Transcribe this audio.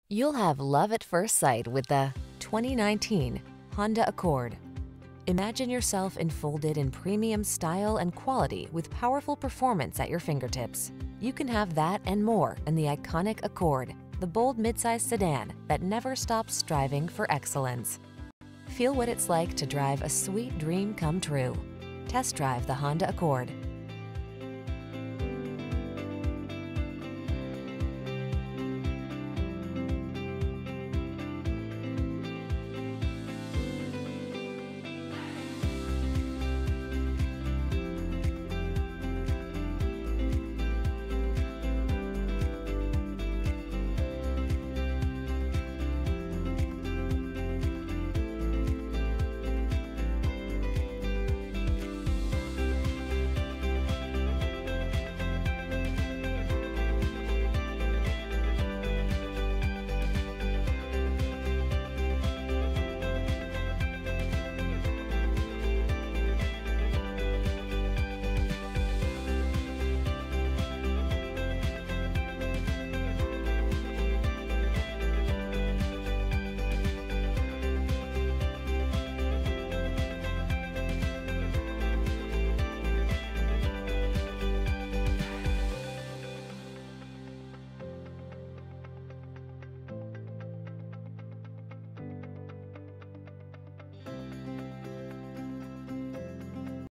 You'll have love at first sight with the 2019 Honda Accord. Imagine yourself enfolded in premium style and quality with powerful performance at your fingertips. You can have that and more in the iconic Accord, the bold midsize sedan that never stops striving for excellence. Feel what it's like to drive a sweet dream come true. Test drive the Honda Accord.